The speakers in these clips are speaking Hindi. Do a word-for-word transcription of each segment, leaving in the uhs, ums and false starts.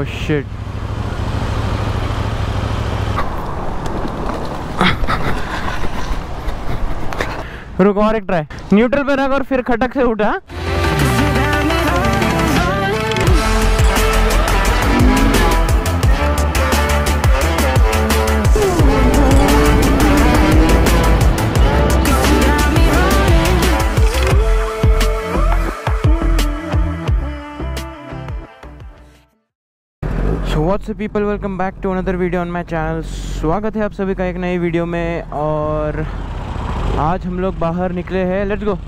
Oh shit. रुक और एक ट्राई। न्यूट्रल पे रख और फिर खटक से उठा। What's up people, welcome back to another video on my channel. स्वागत है आप सभी का एक नई वीडियो में। और आज हम लोग बाहर निकले हैं, लेट्स गो।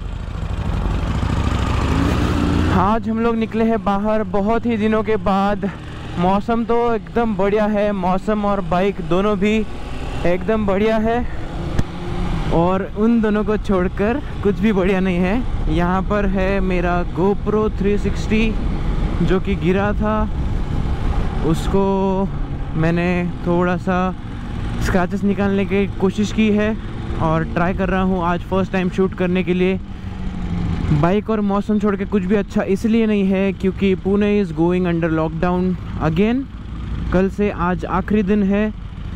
आज हम लोग निकले हैं बाहर बहुत ही दिनों के बाद। मौसम तो एकदम बढ़िया है, मौसम और बाइक दोनों भी एकदम बढ़िया है। और उन दोनों को छोड़कर कुछ भी बढ़िया नहीं है। यहाँ पर है मेरा गोप्रो थ्री सिक्सटी जो कि गिरा था, उसको मैंने थोड़ा सा स्क्रैचेस निकालने की कोशिश की है और ट्राई कर रहा हूँ आज फर्स्ट टाइम शूट करने के लिए। बाइक और मौसम छोड़ के कुछ भी अच्छा इसलिए नहीं है क्योंकि Pune is going under lockdown again. कल से आज आखिरी दिन है।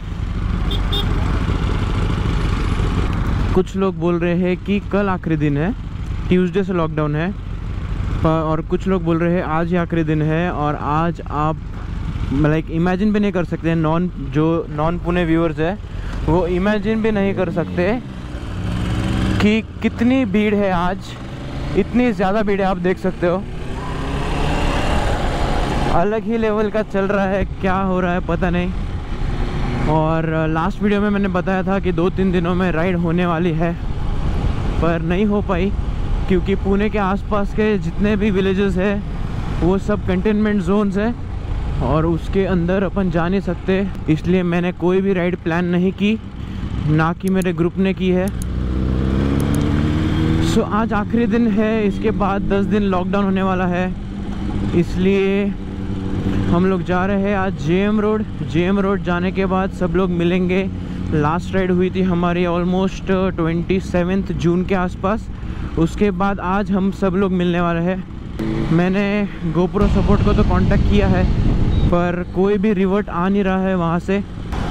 कुछ लोग बोल रहे हैं कि कल आखिरी दिन है, ट्यूसडे से लॉकडाउन है, और कुछ लोग बोल रहे हैं आज ही आखिरी दिन है। और आज आप लाइक इमेजिन भी नहीं कर सकते, नॉन जो नॉन पुणे व्यूअर्स है वो इमेजिन भी नहीं कर सकते कि कितनी भीड़ है आज। इतनी ज़्यादा भीड़ है, आप देख सकते हो। अलग ही लेवल का चल रहा है, क्या हो रहा है पता नहीं। और लास्ट वीडियो में मैंने बताया था कि दो तीन दिनों में राइड होने वाली है, पर नहीं हो पाई क्योंकि पुणे के आसपास के जितने भी विलेजेस है वो सब कंटेनमेंट जोन्स है और उसके अंदर अपन जा नहीं सकते। इसलिए मैंने कोई भी राइड प्लान नहीं की, ना कि मेरे ग्रुप ने की है। सो आज आखिरी दिन है, इसके बाद दस दिन लॉकडाउन होने वाला है। इसलिए हम लोग जा रहे हैं आज जेएम रोड। जेएम रोड जाने के बाद सब लोग मिलेंगे। लास्ट राइड हुई थी हमारी ऑलमोस्ट ट्वेंटी सेवेंथ जून के आसपास। उसके बाद आज हम सब लोग मिलने वाले हैं। मैंने गोप्रो सपोर्ट को तो कांटेक्ट किया है पर कोई भी रिवर्ट आ नहीं रहा है वहाँ से।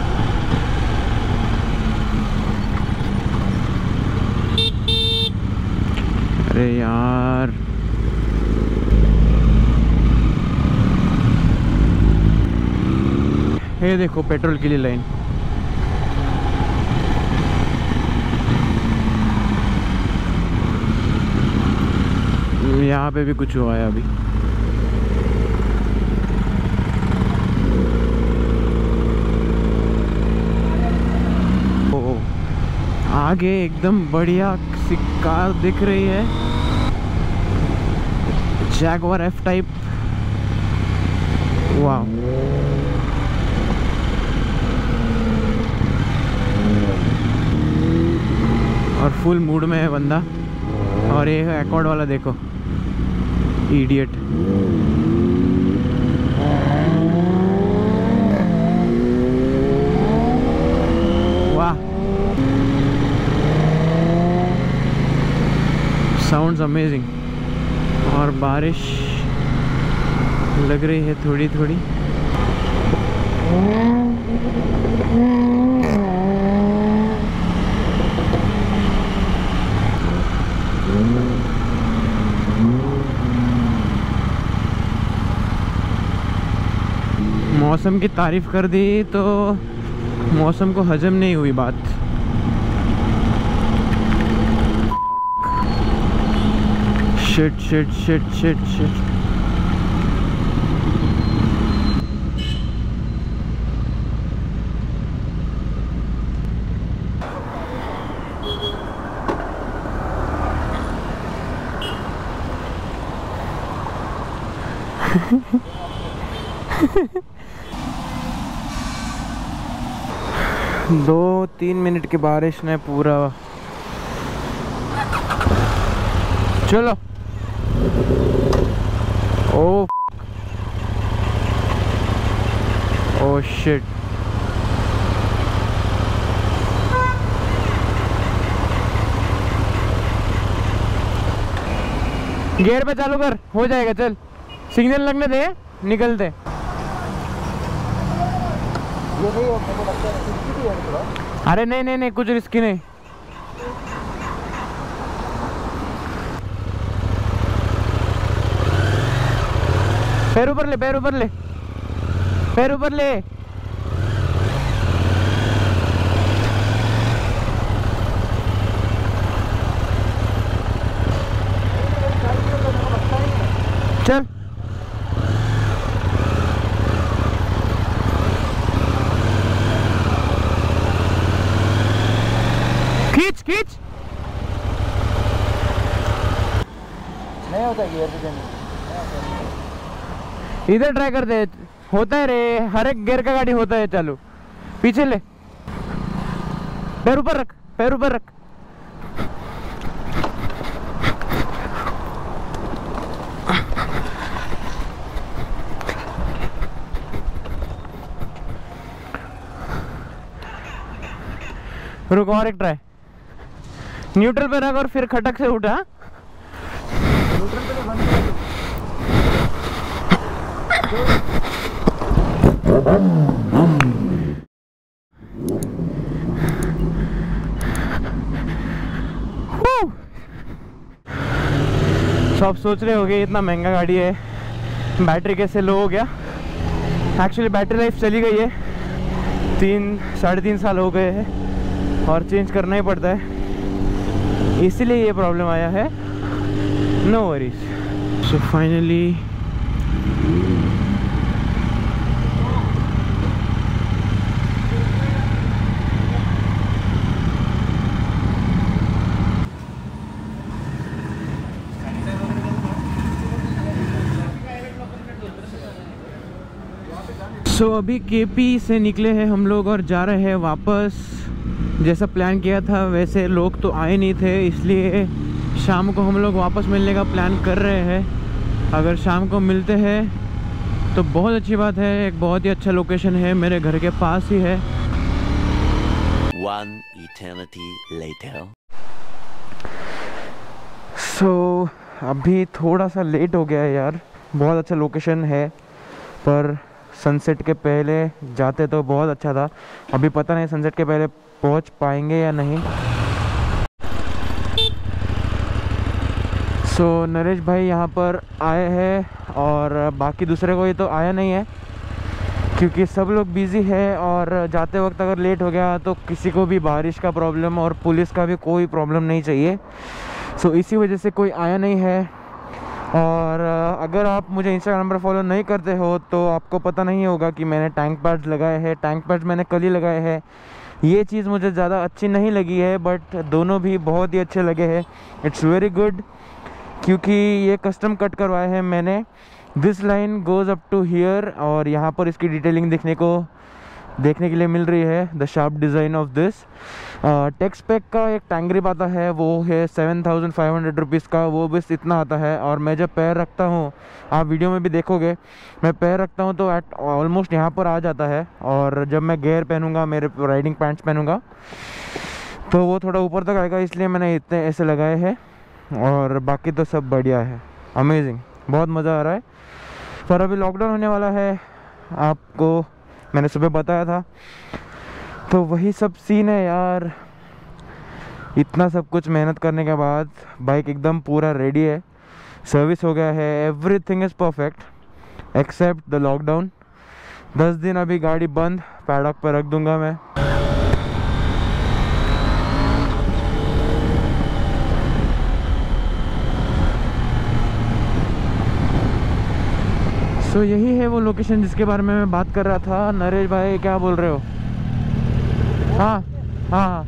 अरे यार, ये देखो पेट्रोल के लिए लाइन। यहाँ पे भी कुछ हुआ है अभी। आगे एकदम बढ़िया सी कार दिख रही है, जैगवार एफ टाइप। वाह, और फुल मूड में है बंदा। और ये है एकॉर्ड वाला, देखो इडियट। Sounds amazing. और बारिश लग रही है थोड़ी थोड़ी। मौसम की तारीफ कर दी तो मौसम को हजम नहीं हुई बात। Shit shit shit shit shit. दो तीन मिनट की बारिश ने पूरा, चलो। ओ ओ शिट, गियर पे चालू कर, हो जाएगा। चल सिग्नल लगने दे, निकलते। ये नहीं है, मेरे को लगता है रिस्की भी है थोड़ा। अरे नहीं नहीं नहीं, कुछ रिस्की नहीं। पैर ऊपर ले, पैर ऊपर ले, पैर ऊपर ले। चल खींच खींच। नहीं होता गियर पे जाने। इधर ट्राई कर दे, होता है रे, हर एक गियर का गाड़ी होता है। चालू, पीछे ले, पैर ऊपर रख, पैर ऊपर रख। रुक, और एक ट्राई। न्यूट्रल पे रख और फिर खटक से उठा। न्यूट्रल पे तो बंद कर तो आप सोच रहे होंगे इतना महंगा गाड़ी है, बैटरी कैसे लो हो गया। एक्चुअली बैटरी लाइफ चली गई है, तीन साढ़े तीन साल हो गए हैं और चेंज करना ही पड़ता है, इसीलिए ये प्रॉब्लम आया है। No worries. So finally so so, अभी केपी से निकले हैं हम लोग और जा रहे हैं वापस। जैसा प्लान किया था वैसे लोग तो आए नहीं थे, इसलिए शाम को हम लोग वापस मिलने का प्लान कर रहे हैं। अगर शाम को मिलते हैं तो बहुत अच्छी बात है, एक बहुत ही अच्छा लोकेशन है, मेरे घर के पास ही है। One eternity later. सो so, अभी थोड़ा सा लेट हो गया है यार। बहुत अच्छा लोकेशन है पर सनसेट के पहले जाते तो बहुत अच्छा था। अभी पता नहीं सनसेट के पहले पहुंच पाएंगे या नहीं। सो so, नरेश भाई यहाँ पर आए हैं और बाकी दूसरे कोई तो आया नहीं है क्योंकि सब लोग बिज़ी है। और जाते वक्त अगर लेट हो गया तो किसी को भी बारिश का प्रॉब्लम और पुलिस का भी कोई प्रॉब्लम नहीं चाहिए। सो so, इसी वजह से कोई आया नहीं है। और अगर आप मुझे इंस्टाग्राम पर फॉलो नहीं करते हो तो आपको पता नहीं होगा कि मैंने टैंक पैड्स लगाए हैं। टैंक पैड्स मैंने कल ही लगाए हैं। ये चीज़ मुझे ज़्यादा अच्छी नहीं लगी है बट दोनों भी बहुत ही अच्छे लगे हैं। इट्स वेरी गुड क्योंकि ये कस्टम कट करवाए हैं मैंने। This line goes up to here और यहाँ पर इसकी डिटेलिंग देखने को देखने के लिए मिल रही है। The sharp design of this. TechSpec का एक टैंक ग्रिप आता है, वो है seven thousand five hundred rupees का, वो बस इतना आता है। और मैं जब पैर रखता हूँ, आप वीडियो में भी देखोगे, मैं पैर रखता हूँ तो एट ऑलमोस्ट यहाँ पर आ जाता है। और जब मैं गेयर पहनूँगा, मेरे राइडिंग पैंट्स पहनूँगा तो वो थोड़ा ऊपर तक आएगा, इसलिए मैंने इतने ऐसे लगाए हैं। और बाकी तो सब बढ़िया है, अमेजिंग, बहुत मज़ा आ रहा है। पर अभी लॉकडाउन होने वाला है, आपको मैंने सुबह बताया था, तो वही सब सीन है यार। इतना सब कुछ मेहनत करने के बाद बाइक एकदम पूरा रेडी है, सर्विस हो गया है, everything is perfect except the lockdown. दस दिन अभी गाड़ी बंद, पैडॉक पर रख दूंगा मैं। सो so, यही है वो लोकेशन जिसके बारे में मैं बात कर रहा था। नरेश भाई क्या बोल रहे हो? हाँ हाँ हाँ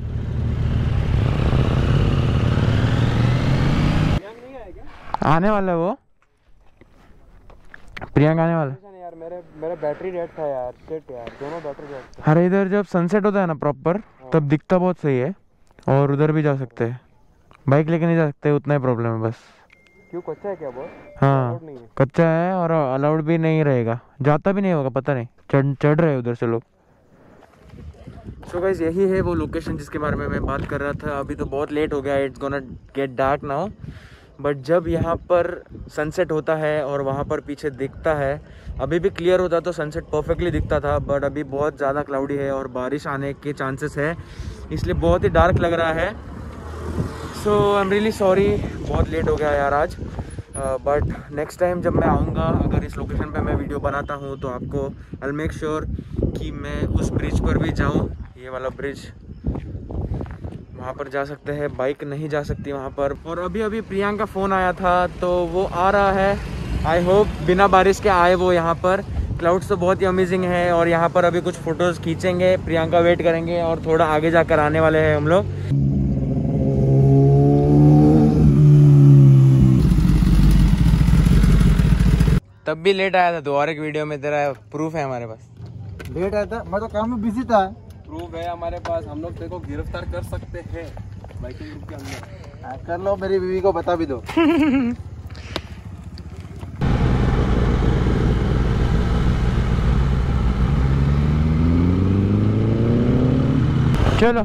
आने वाला है वो, प्रियंक आने वाला है यार। मेरे मेरा बैटरी डेड था यार, शिट यार, दोनों बैटरी डेड था। अरे इधर जब सनसेट होता है ना प्रॉपर, तब दिखता बहुत सही है। और उधर भी जा सकते हैं, बाइक लेके नहीं जा सकते, उतना ही प्रॉब्लम है बस। क्यों, कच्चा है क्या बहुत? हाँ कच्चा है और अलाउड भी नहीं रहेगा, जाता भी नहीं होगा, पता नहीं, चढ़ चढ़ रहे उधर से लोग। सो so गाइस, यही है वो लोकेशन जिसके बारे में मैं बात कर रहा था। अभी तो बहुत लेट हो गया, it's gonna get dark now, but जब यहाँ पर सनसेट होता है और वहाँ पर पीछे दिखता है, अभी भी क्लियर होता तो सनसेट परफेक्टली दिखता था, बट अभी बहुत ज़्यादा क्लाउडी है और बारिश आने के चांसेस है, इसलिए बहुत ही डार्क लग रहा है। So I am really sorry, बहुत लेट हो गया यार आज। बट नेक्स्ट टाइम जब मैं आऊँगा, अगर इस लोकेशन पे मैं वीडियो बनाता हूँ तो आपको आई विल मेक श्योर कि मैं उस ब्रिज पर भी जाऊँ। ये वाला ब्रिज, वहाँ पर जा सकते हैं, बाइक नहीं जा सकती वहाँ पर। और अभी अभी प्रियंका का फ़ोन आया था तो वो आ रहा है, आई होप बिना बारिश के आए वो यहाँ पर। क्लाउड्स तो बहुत ही अमेजिंग है और यहाँ पर अभी कुछ फ़ोटोज़ खींचेंगे, प्रियंका वेट करेंगे और थोड़ा आगे जाकर आने वाले हैं हम लोग। तब भी लेट आया था तो और एक वीडियो में तेरा प्रूफ है हमारे पास। लेट आया था, मैं तो काम में बिजी था। प्रूफ है हमारे पास, हम लोग तेरे को गिरफ्तार कर सकते हैं बाइकिंग ग्रुप के अंदर। कर लो, मेरी बीवी को बता भी दो। चलो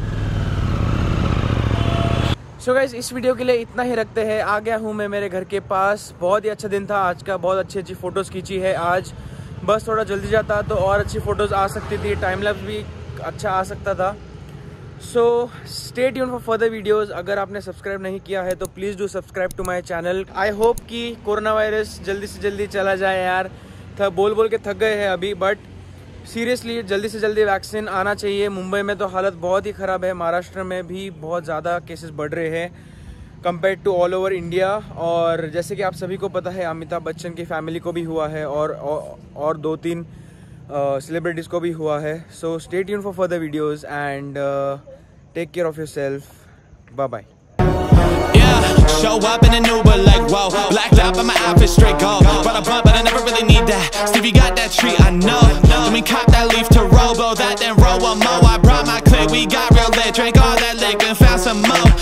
सो so गाइस, इस वीडियो के लिए इतना ही रखते हैं। आ गया हूँ मैं मेरे घर के पास। बहुत ही अच्छा दिन था आज का, बहुत अच्छी अच्छी फ़ोटोज़ खींची है आज। बस थोड़ा जल्दी जाता तो और अच्छी फ़ोटोज़ आ सकती थी, टाइम लैप्स भी अच्छा आ सकता था। So stay tune for further videos. अगर आपने सब्सक्राइब नहीं किया है तो please do subscribe to my channel. I hope कि कोरोना वायरस जल्दी से जल्दी चला जाए यार। था बोल बोल के थक गए हैं अभी, बट सीरियसली जल्दी से जल्दी वैक्सीन आना चाहिए। मुंबई में तो हालत बहुत ही ख़राब है, महाराष्ट्र में भी बहुत ज़्यादा केसेस बढ़ रहे हैं compare to all over India. और जैसे कि आप सभी को पता है, अमिताभ बच्चन की फैमिली को भी हुआ है और और, और दो तीन सेलिब्रिटीज़ को भी हुआ है। So stay tune for further videos and take care of yourself. Bye bye. Yeah, show up in an Uber like whoa, blacked out but my outfit straight gold. Brought a blunt but I never really need that. Stevie got that treat, I know. Then we cop that leaf to robo that, then roll one more. I brought my clique, we got real lit, drank all that liquor and found some more.